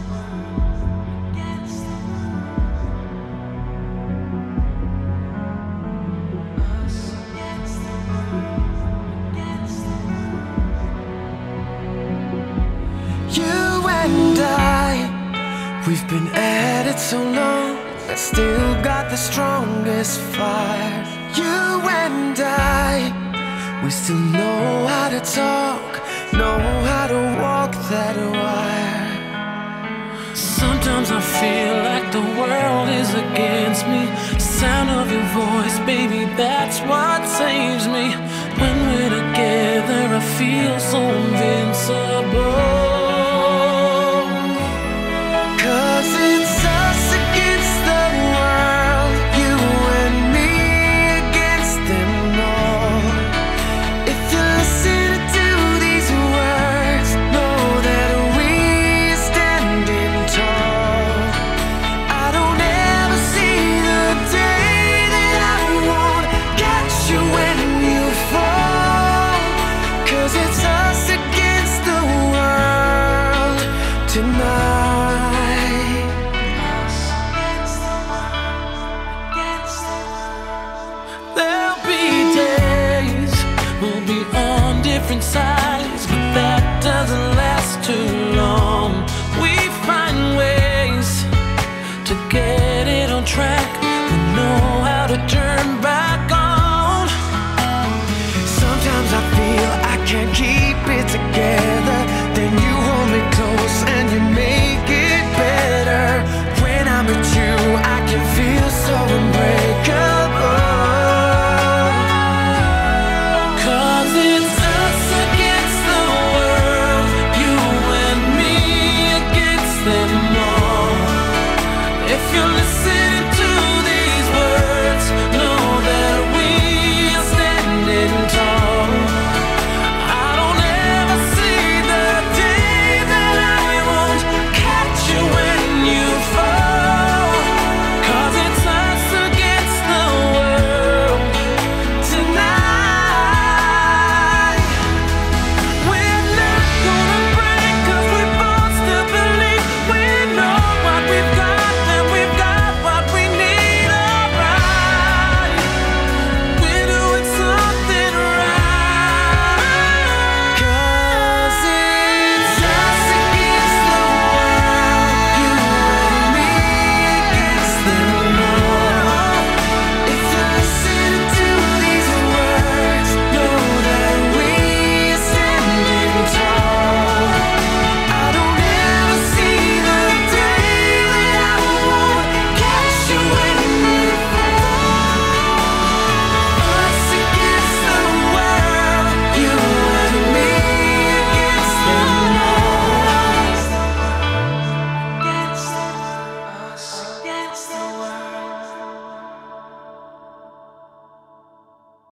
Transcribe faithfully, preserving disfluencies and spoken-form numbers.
We've been at it so long, I still got the strongest fire. You and I, we still know how to talk, know how to walk that wire. Sometimes I feel like the world is against me. Sound of your voice, baby, that's what saves me. When we're together, I feel so invincible.